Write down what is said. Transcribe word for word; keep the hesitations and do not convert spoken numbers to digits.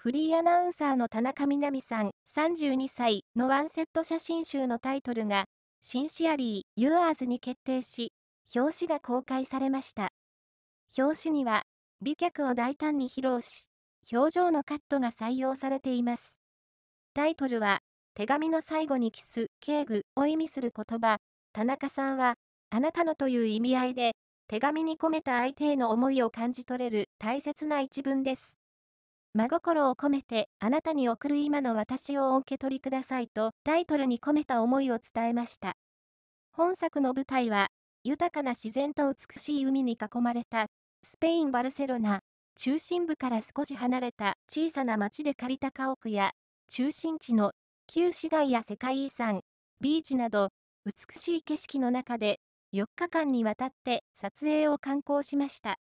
フリーアナウンサーの田中みな実さんさんじゅうにさいのワンセット写真集のタイトルが、シンシアリー・ユアーズに決定し、表紙が公開されました。表紙には、美脚を大胆に披露し、表情のカットが採用されています。タイトルは、手紙の最後にキス、敬具を意味する言葉。田中さんは、あなたのという意味合いで、手紙に込めた相手への思いを感じ取れる大切な一文です。真心を込めてあなたに送る今の私をお受け取りくださいとタイトルに込めた思いを伝えました。本作の舞台は、豊かな自然と美しい海に囲まれた、スペイン・バルセロナ、中心部から少し離れた小さな町で借りた家屋や、中心地の旧市街や世界遺産、ビーチなど、美しい景色の中で、よっかかんにわたって撮影を敢行しました。